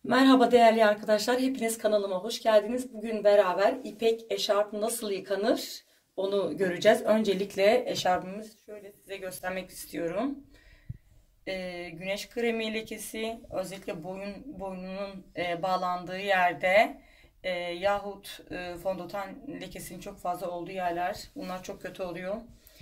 Merhaba değerli arkadaşlar, hepiniz kanalıma hoş geldiniz. Bugün beraber ipek eşarp nasıl yıkanır onu göreceğiz. Öncelikle eşarbımı şöyle size göstermek istiyorum. Güneş kremi lekesi, özellikle boynunun bağlandığı yerde yahut fondöten lekesinin çok fazla olduğu yerler, bunlar çok kötü oluyor.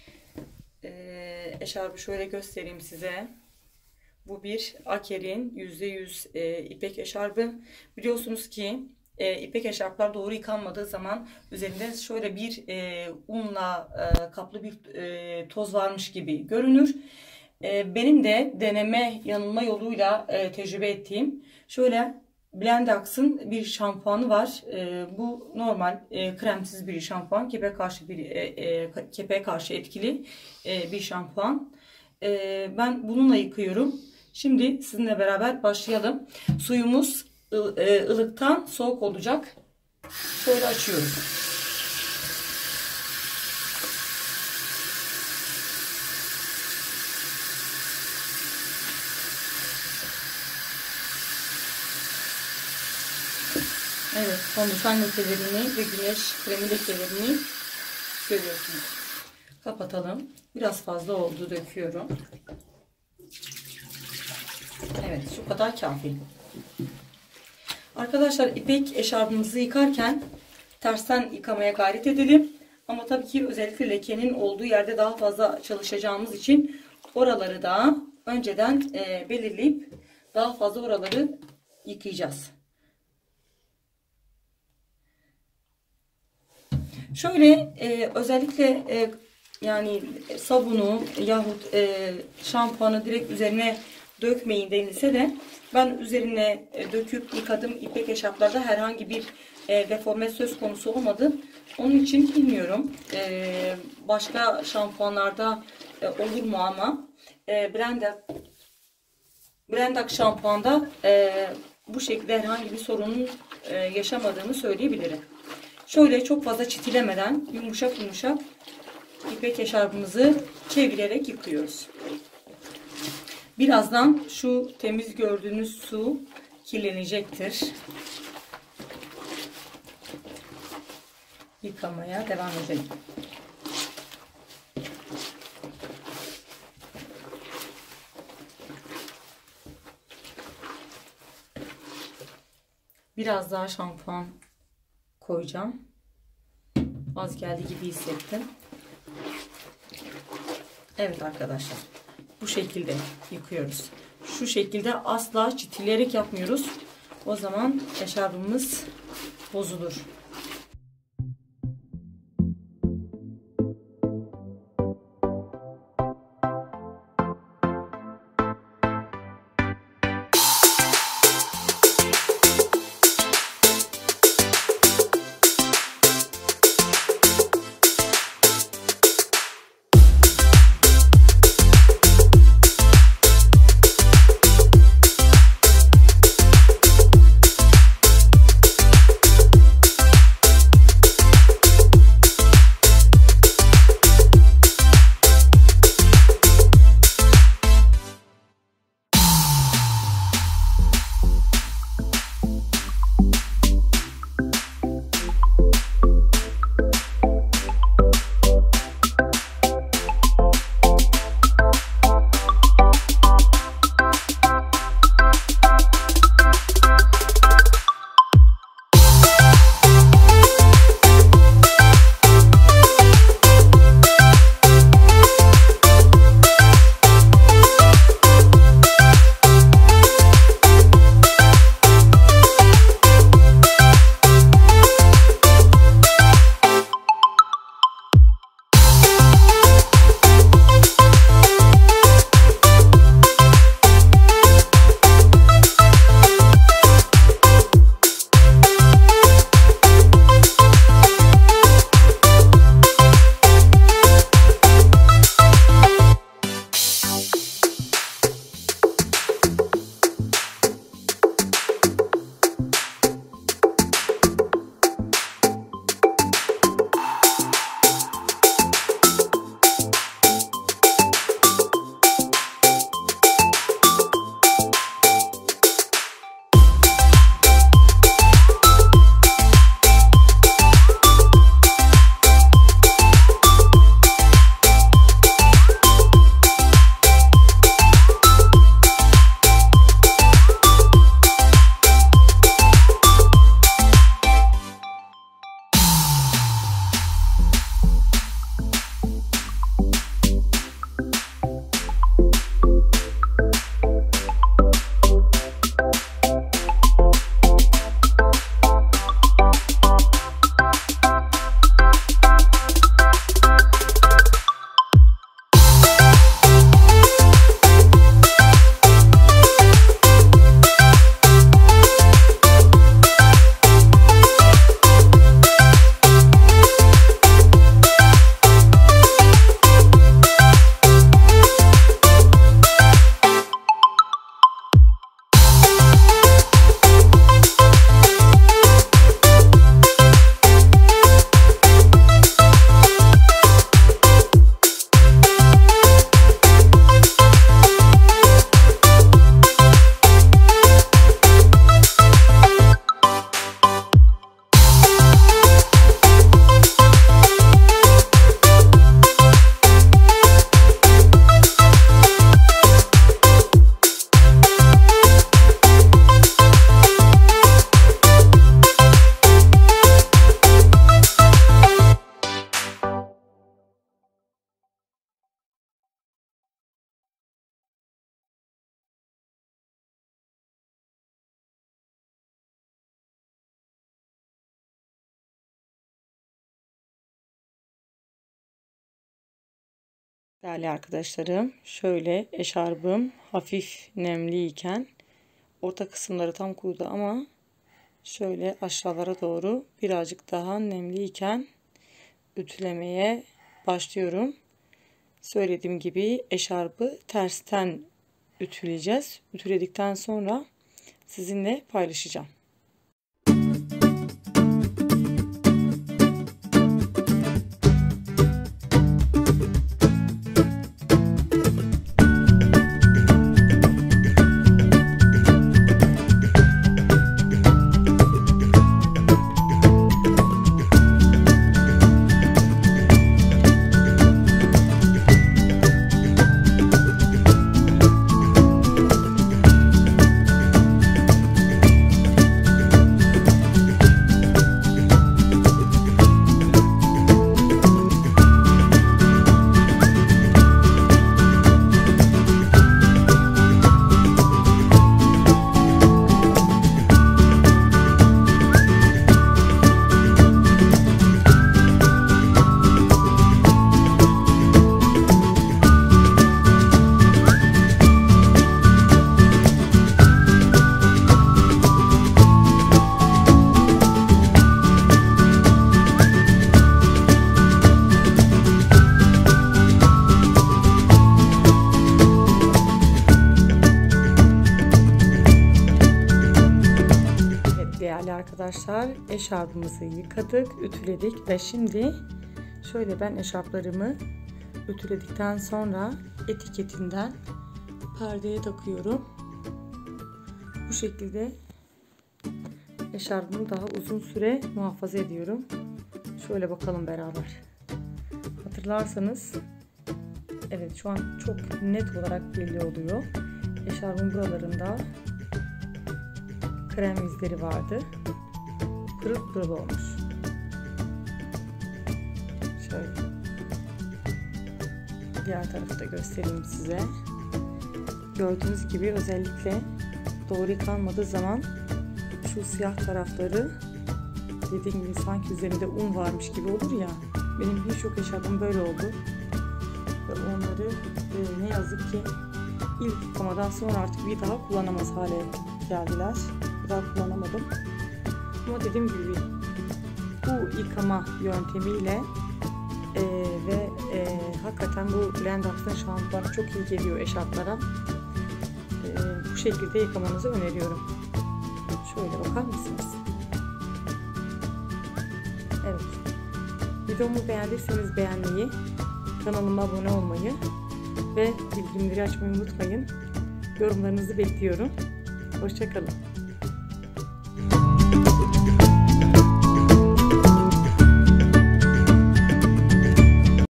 Eşarbı şöyle göstereyim size. Bu bir Aker'in %100 ipek eşarbı. Biliyorsunuz ki ipek eşarplar doğru yıkanmadığı zaman üzerinde şöyle bir unla kaplı bir toz varmış gibi görünür. Benim de deneme yanılma yoluyla tecrübe ettiğim şöyle Blendax'ın bir şampuanı var. Bu normal kremsiz bir şampuan. Kepeğe karşı etkili bir şampuan. Ben bununla yıkıyorum. Şimdi sizinle beraber başlayalım. Suyumuz ılıktan soğuk olacak. Şöyle açıyorum. Evet, fondöten lekelerini ve güneş kremi lekelerini görüyorsunuz. Kapatalım. Biraz fazla oldu, döküyorum. Evet, şu kadar kafi. Arkadaşlar, ipek eşarbımızı yıkarken tersten yıkamaya gayret edelim. Ama tabii ki özellikle lekenin olduğu yerde daha fazla çalışacağımız için oraları da önceden belirleyip daha fazla oraları yıkayacağız. Şöyle özellikle yani sabunu yahut şampuanı direkt üzerine dökmeyin denilse de ben üzerine döküp yıkadım. İpek eşarplarda herhangi bir deforme söz konusu olmadı. Onun için bilmiyorum. Başka şampuanlarda olur mu ama Blendax şampuanda bu şekilde herhangi bir sorunun yaşamadığını söyleyebilirim. Şöyle çok fazla çitilemeden yumuşak yumuşak ipek eşarbımızı çevirerek yıkıyoruz. Birazdan şu temiz gördüğünüz su kirlenecektir. Yıkamaya devam edelim. Biraz daha şampuan koyacağım. Az geldi gibi hissettim. Evet arkadaşlar. Bu şekilde yıkıyoruz. Şu şekilde asla çitileyerek yapmıyoruz. O zaman eşarbımız bozulur. Değerli arkadaşlarım, şöyle eşarbım hafif nemliyken orta kısımları tam kurudu ama şöyle aşağılara doğru birazcık daha nemliyken ütülemeye başlıyorum. Söylediğim gibi eşarbı tersten ütüleyeceğiz. Ütüledikten sonra sizinle paylaşacağım. Değerli arkadaşlar, eşarbımızı yıkadık, ütüledik ve şimdi şöyle ben eşarplarımı ütüledikten sonra etiketinden perdeye takıyorum. Bu şekilde eşarbımı daha uzun süre muhafaza ediyorum. Şöyle bakalım beraber. Hatırlarsanız, evet şu an çok net olarak belli oluyor. Eşarbın buralarında krem izleri vardı. Pırıl pırıl olmuş. Şöyle. Diğer tarafı da göstereyim size. Gördüğünüz gibi özellikle doğru yıkanmadığı zaman şu siyah tarafları, dediğim gibi sanki üzerinde un varmış gibi olur ya. Benim birçok eşarbım böyle oldu. Ve onları ne yazık ki ilk yıkamadan sonra artık bir daha kullanamaz hale geldiler. Daha kullanamadım. Ama dediğim gibi bu yıkama yöntemiyle ve hakikaten bu Blendax'ın şampuanı çok iyi geliyor eşarplara. Bu şekilde yıkamanızı öneriyorum. Şöyle bakar mısınız? Evet. Videomu beğendiyseniz beğenmeyi, kanalıma abone olmayı ve bildirimleri açmayı unutmayın. Yorumlarınızı bekliyorum. Hoşça kalın.